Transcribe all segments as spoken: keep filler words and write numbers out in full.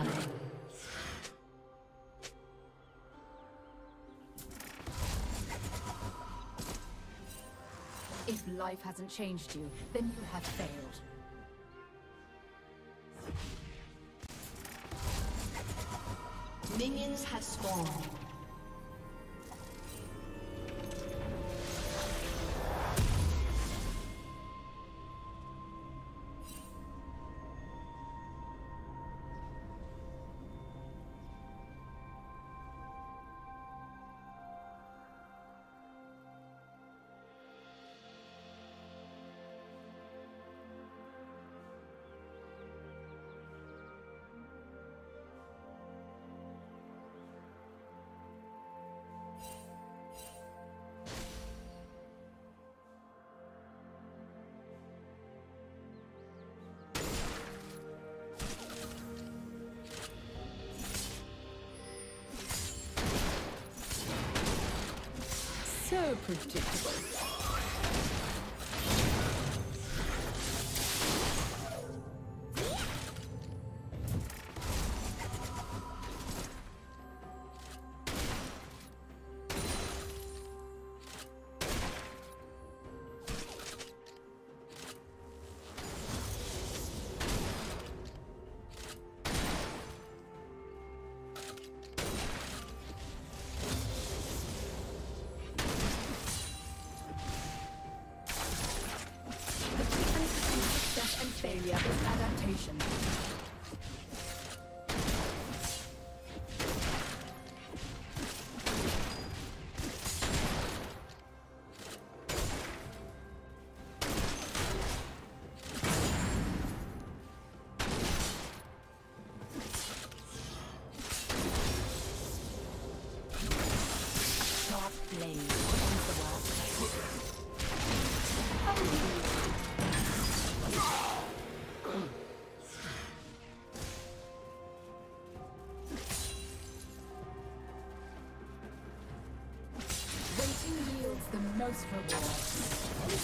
blood. If life hasn't changed you, then you have failed. Minions have spawned. So predictable. Failure is adaptation. Sharp blade owns the world. The most reward.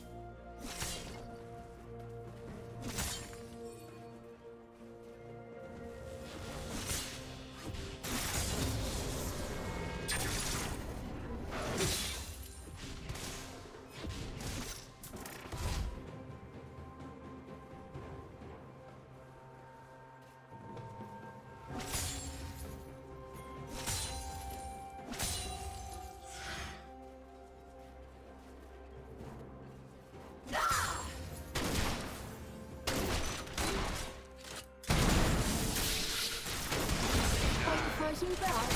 Fighting back.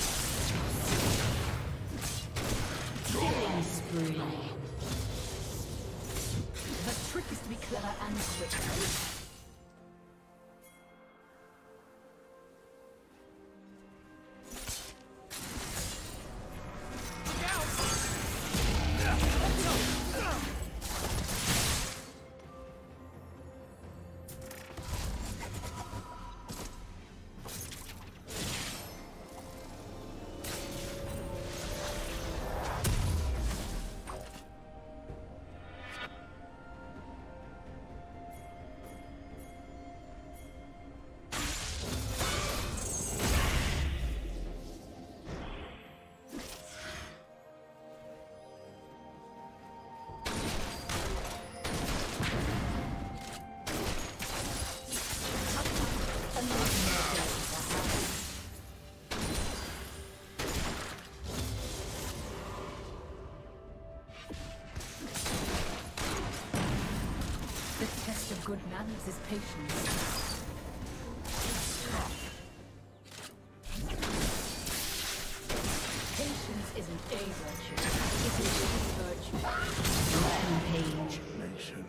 Killing spree. The trick is to be clever and quick. Good manners is patience. Patience isn't a virtue, it is a virtue. Rampage. Nation.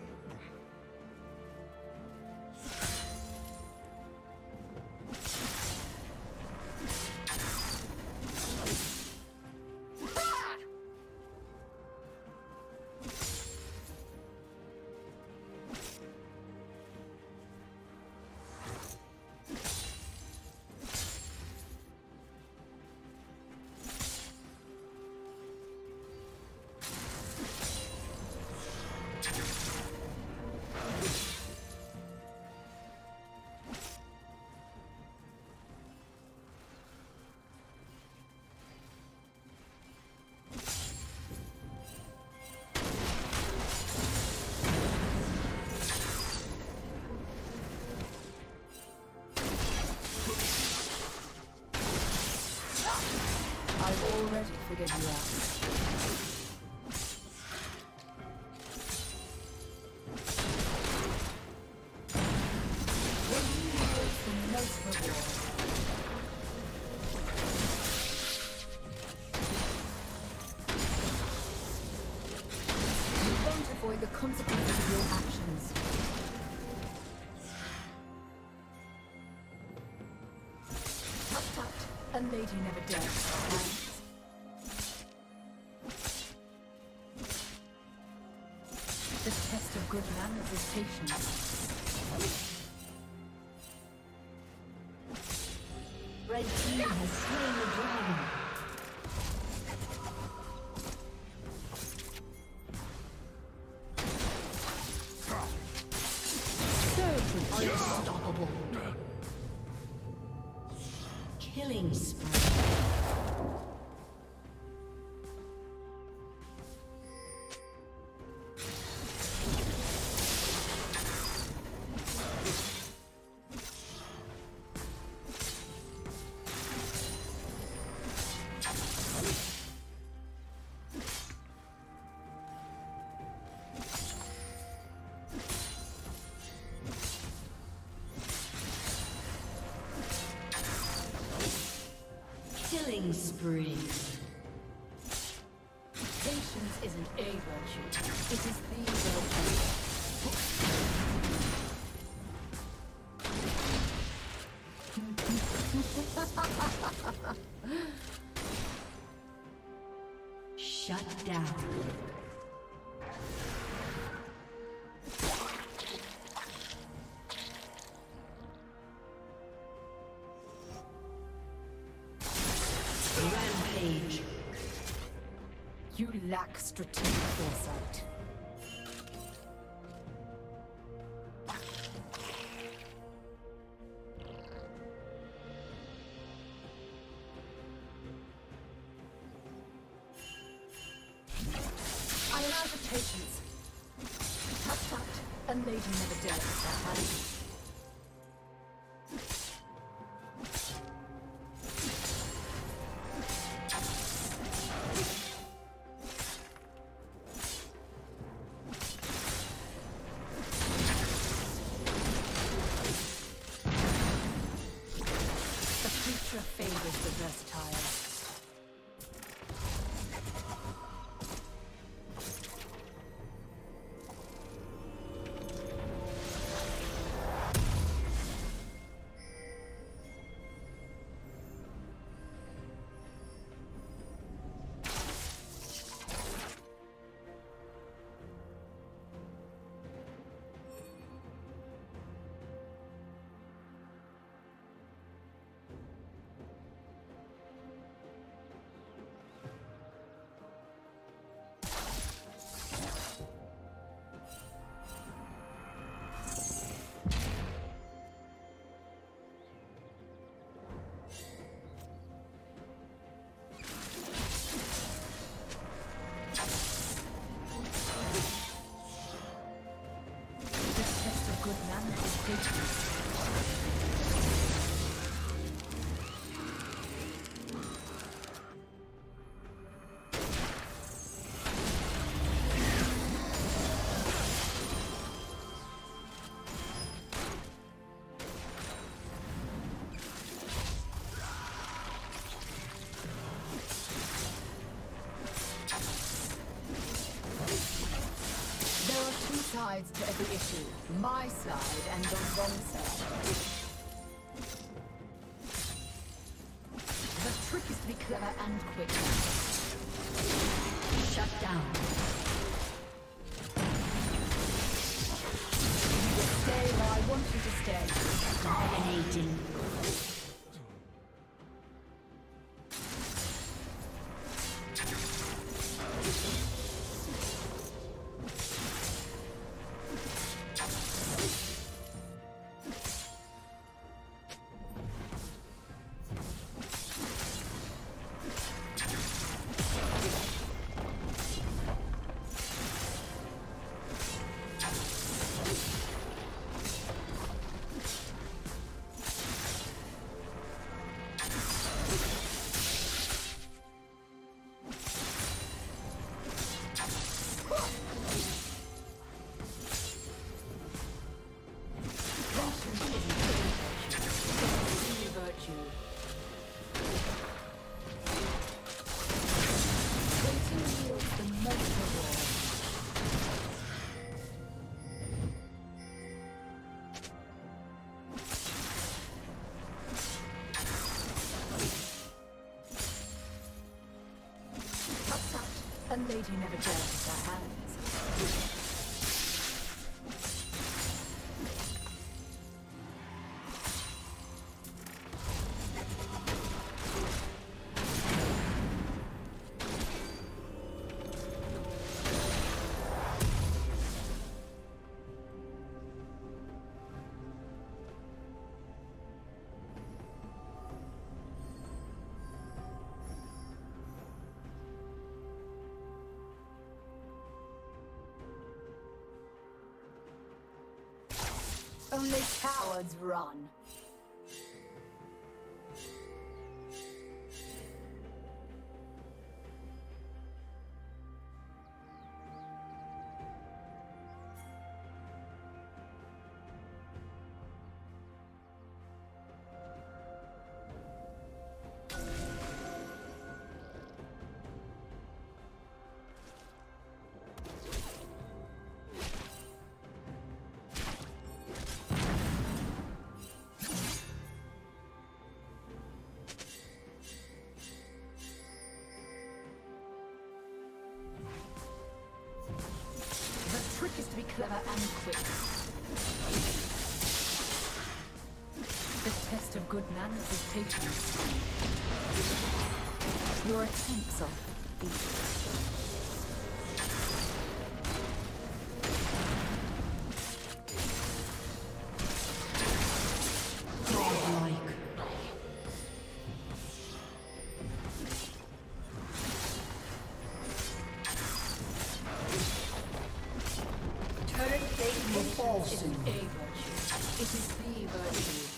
figured you out. What deserves the most reward? You won't avoid the consequences of your actions. Tut tut, a lady never dares. The test of good manners is patience. Red team has slain the dragon. Unstoppable. Killing spree. Killing spree. Patience isn't a virtue, it is the virtue. Shut down. Rampage. You lack strategic foresight. I allow for patience. Tut tut, a lady never dares that high. Favors the versatile. Sides to every issue. My side and the wrong side. The trick is to be clever and quick. Shut down. Stay where I want you to stay. Dominating. lady never dirties her hands. Only cowards run. Is to be clever and quick. The test of good manners is patience. Your attempts are feeble. It is a virtue. It is the virtue.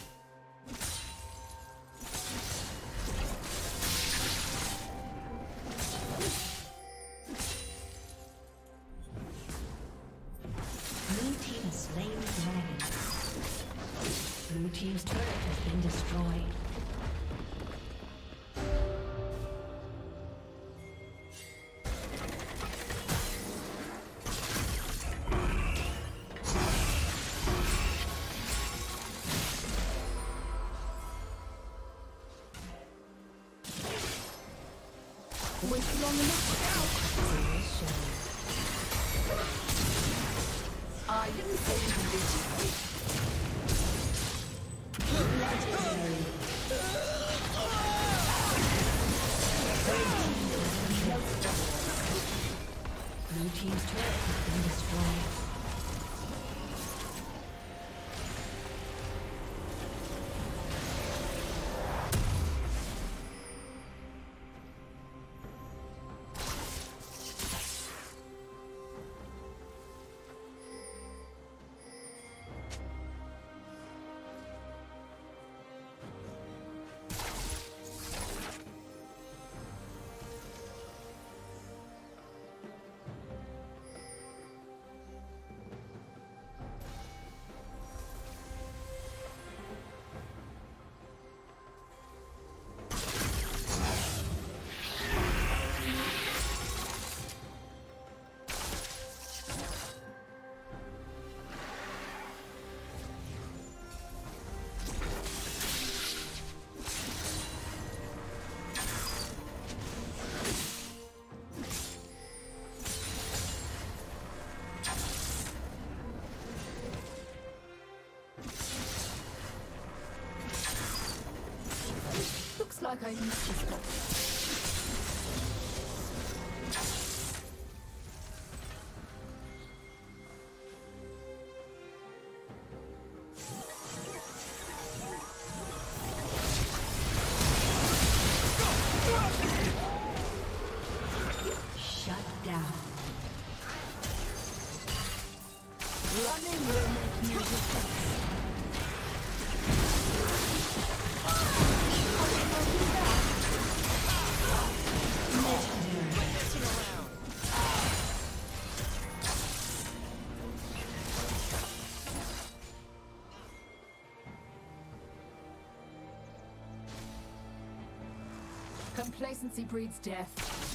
Blue team has slain the dragon. Blue team's turret has been destroyed. Wait long enough now. I didn't say you could do Legendary. Blue team's turret has been destroyed. Like I used to stop. Shut down. Running will make you defense. Complacency breeds death.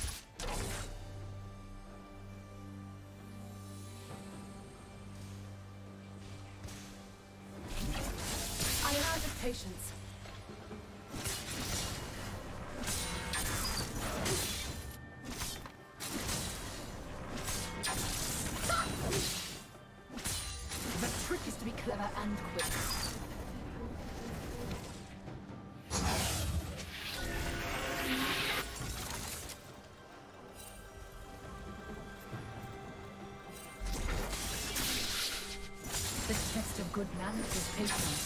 I am out of patience. clever and quick. The test of good manners is patience.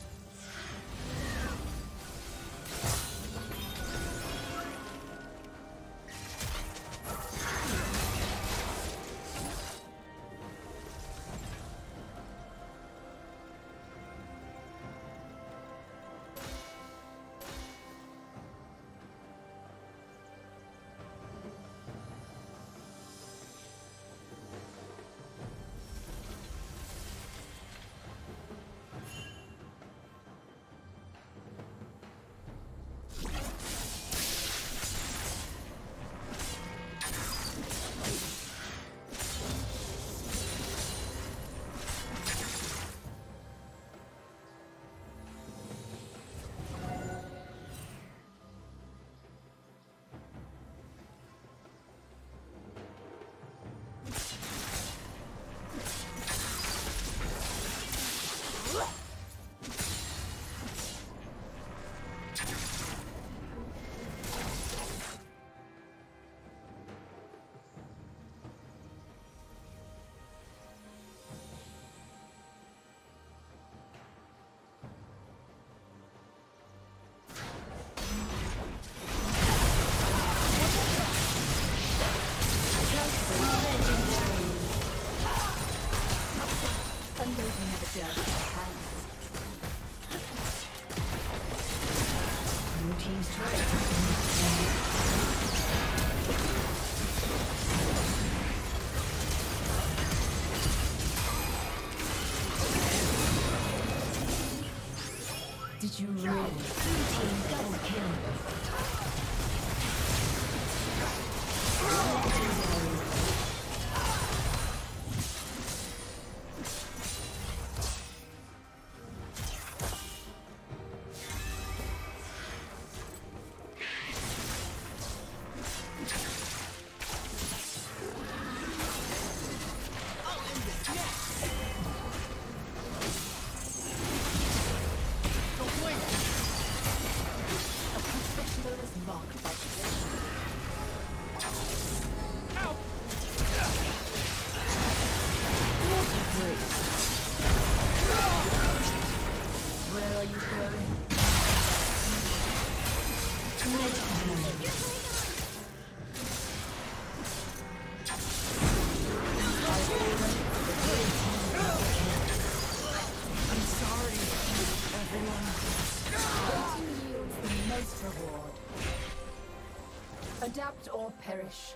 Did you really? Blue team double kill. Adapt or perish.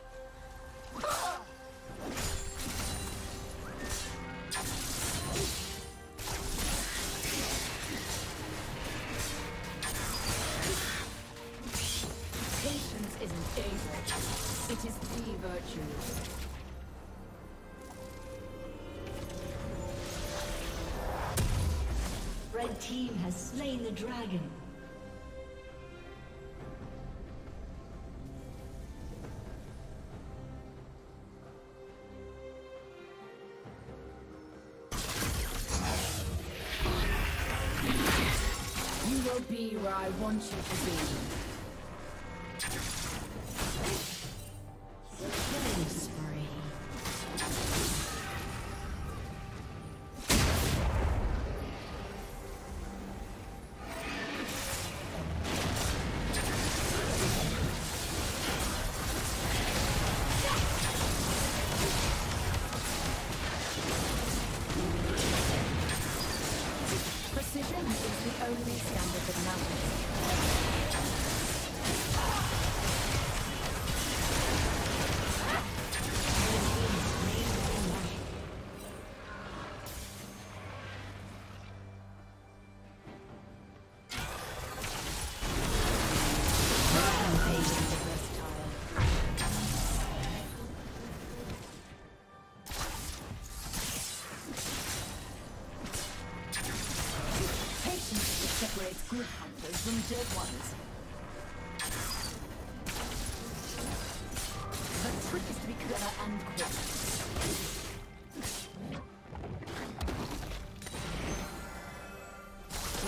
Patience isn't a virtue, it is the virtue. Red team has slain the dragon. Be where I want you to be. Killing spree. Precision is the only standard that matters. Separates good hunters from dead ones. The trick is to be clever and quick.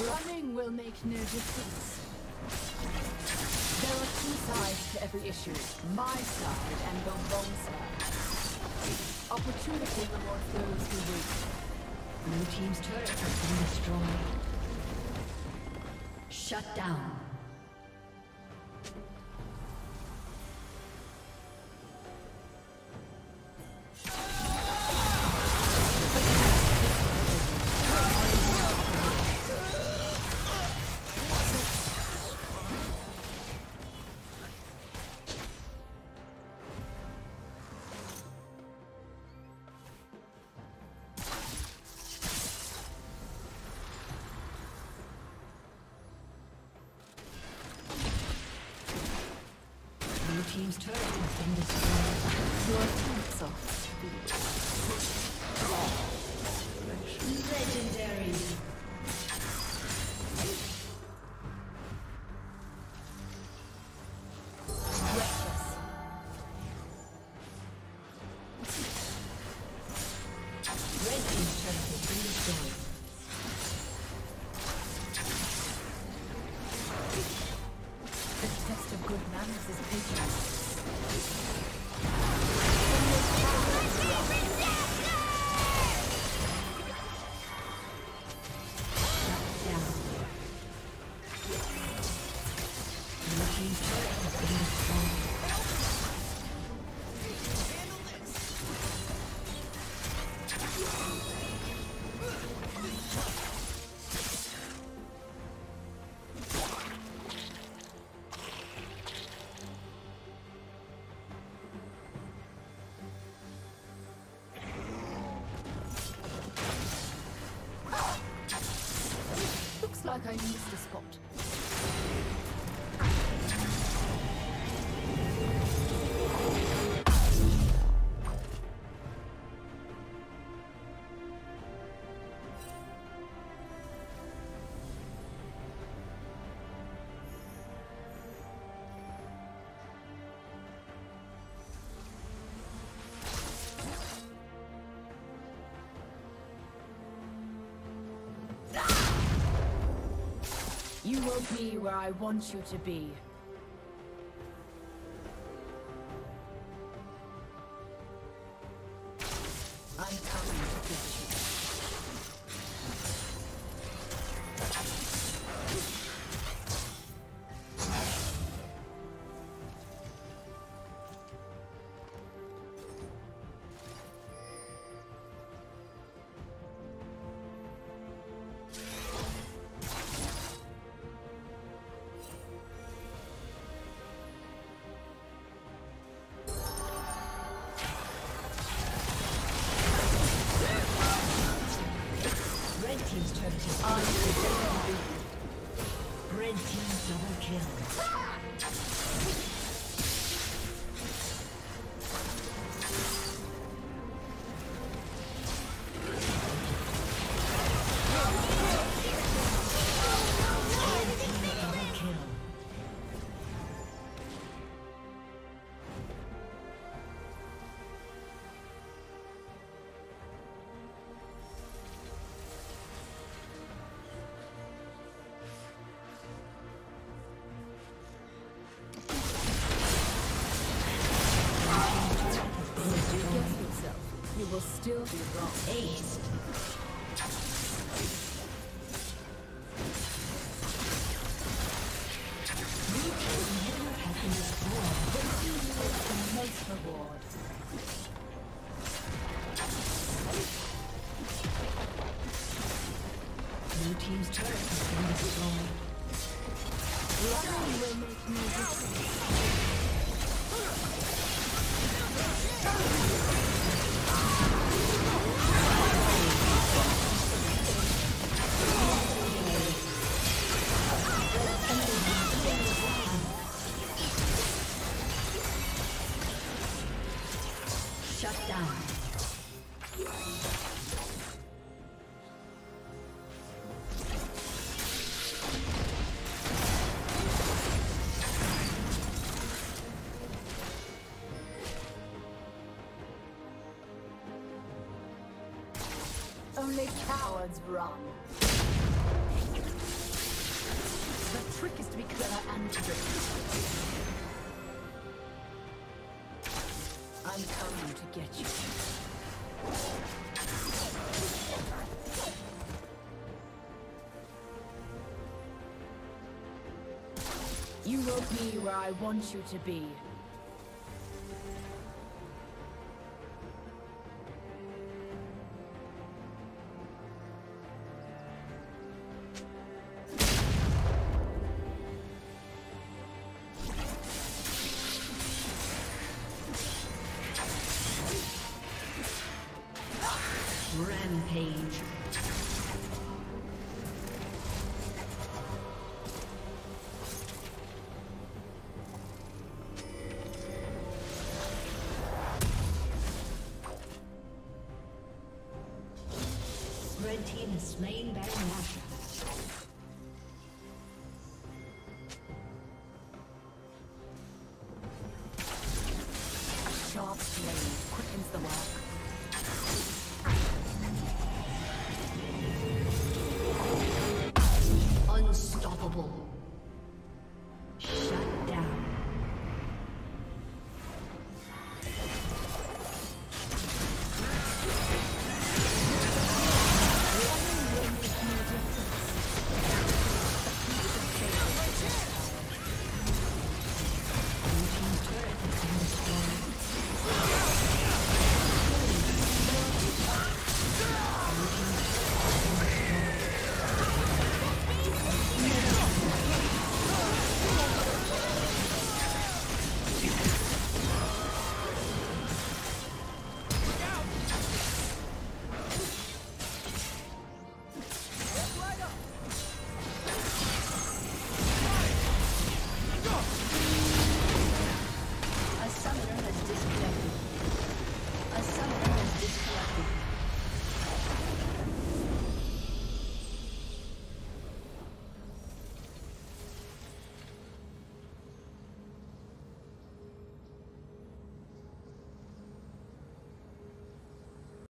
Running will make no difference. There are two sides to every issue. My side and the wrong side. Opportunity rewards those who wait. Blue team's turret has been destroyed. Shut down. Team's turret has been destroyed. Your attacks are legendary. Reckless. Red team's turret has been destroyed. The test of good manners is patience. Like I missed a spot. You will be where I want you to be. I'm coming to get you. Red team double kill. Will still be wrong. Ace. Blue team's inhibitor has been destroyed. The team is the most reward. Blue team's turret has been destroyed. Running will make no difference. Shut down. Only cowards run. The trick is to be clever and tricky. I'm coming to get you. You will be where I want you to be. Rampage. Red team has slain Baron Nashor. Sharp blade quickens the work. Unstoppable.